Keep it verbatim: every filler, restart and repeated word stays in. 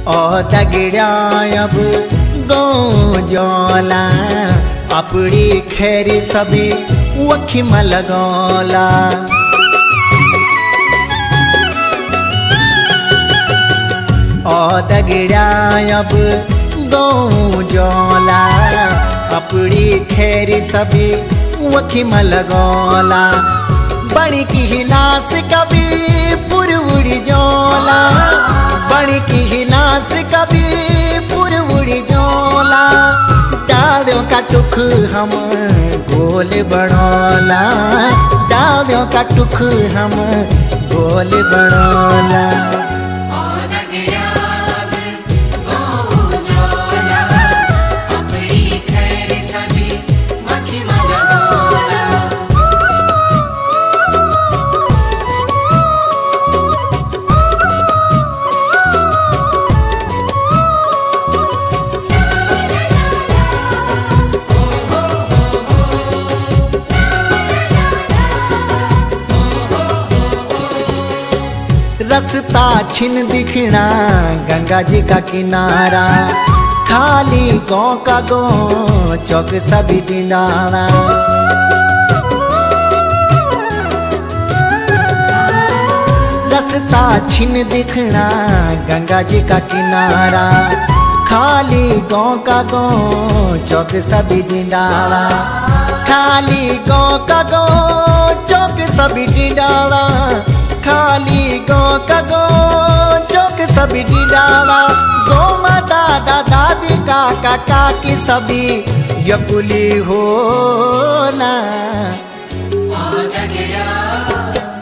ओ दगड़ा अब गाँव जोला अपड़ी खैरी सभी वखी मलगोला। ओ दगड़ा अब गाँव जोला अपड़ी खैरी सभी वखी मलगोला। बड़ी की हिलास कभी पुरउड़ी जोला, बड़ी की हिलास कभी पुरउड़ी जोला। डालों का टुक हम गोल बड़ोला, डालों का टुक हम गोल बड़ोला। रस्ता छिन दिखना गंगा जी का किनारा, खाली गाँव का गाँव चौक सभी डिंडारा। रस्ता छिन दिखना गंगा जी का किनारा, खाली गाँव का गाँव चौक सभी डिंडारा। खाली गाँव का गाँव चौक सभी डिंडारा, खाली गाँव का गाँव चौक सभी डिंडारा। गौ माता दादा दादी काका काकी सभी यकुली होला।